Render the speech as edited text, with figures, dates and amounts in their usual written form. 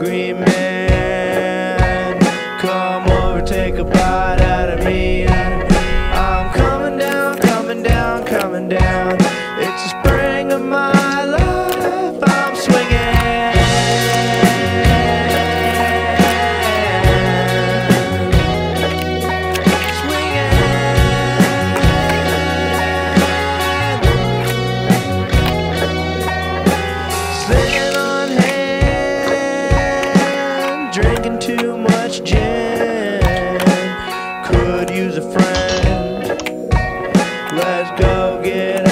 green man, come over, take a bite out of me. I'm coming down, coming down, coming down. It's the spring of my life. I'm swinging. Drinking too much gin, could use a friend. Let's go get